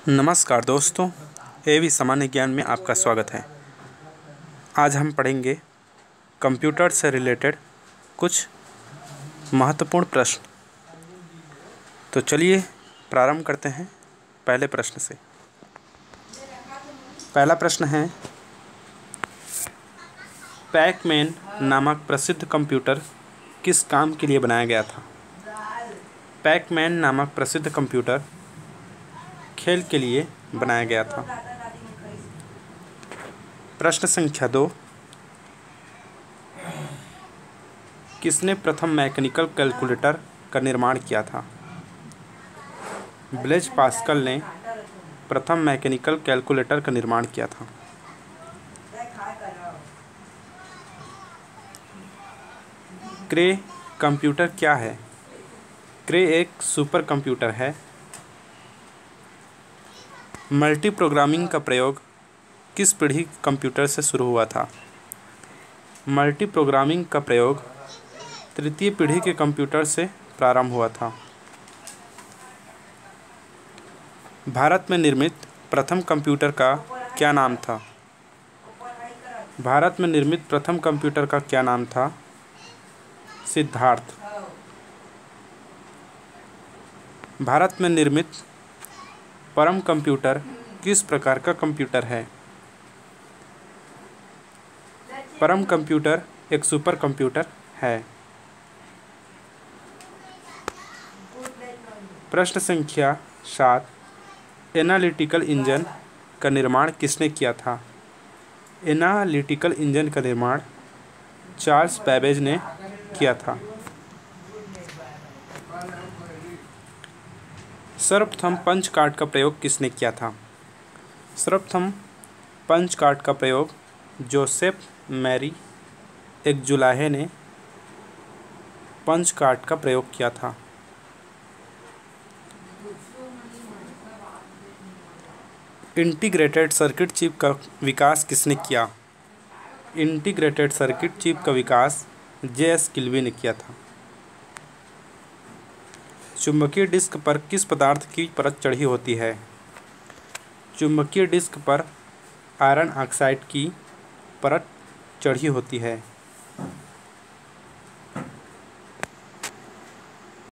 नमस्कार दोस्तों, एवी सामान्य ज्ञान में आपका स्वागत है। आज हम पढ़ेंगे कंप्यूटर से रिलेटेड कुछ महत्वपूर्ण प्रश्न। तो चलिए प्रारंभ करते हैं पहले प्रश्न से। पहला प्रश्न है, पैक-मैन नामक प्रसिद्ध कंप्यूटर किस काम के लिए बनाया गया था? पैक-मैन नामक प्रसिद्ध कंप्यूटर खेल के लिए बनाया गया था। प्रश्न संख्या 2, किसने प्रथम मैकेनिकल कैलकुलेटर का निर्माण किया था? ब्लेज पास्कल ने प्रथम मैकेनिकल कैलकुलेटर का निर्माण किया था। क्रे कंप्यूटर क्या है? क्रे एक सुपर कंप्यूटर है। मल्टी प्रोग्रामिंग का प्रयोग किस पीढ़ी कंप्यूटर से शुरू हुआ था? मल्टी प्रोग्रामिंग का प्रयोग तृतीय पीढ़ी के कंप्यूटर से प्रारंभ हुआ था। भारत में निर्मित प्रथम कंप्यूटर का क्या नाम था? भारत में निर्मित प्रथम कंप्यूटर का क्या नाम था? सिद्धार्थ। भारत में निर्मित परम कंप्यूटर किस प्रकार का कंप्यूटर है? परम कंप्यूटर एक सुपर कंप्यूटर है। प्रश्न संख्या 7, एनालिटिकल इंजन का निर्माण किसने किया था? एनालिटिकल इंजन का निर्माण चार्ल्स बैबेज ने किया था। सर्वप्रथम पंच कार्ड का प्रयोग किसने किया था? सर्वप्रथम पंच कार्ड का प्रयोग जोसेफ मैरी एक जुलाहे ने पंच कार्ड का प्रयोग किया था। इंटीग्रेटेड सर्किट चिप का विकास किसने किया? इंटीग्रेटेड सर्किट चिप का विकास जे.एस. किल्वी ने किया था। चुंबकीय डिस्क पर किस पदार्थ की परत चढ़ी होती है? चुंबकीय डिस्क पर आयरन ऑक्साइड की परत चढ़ी होती है।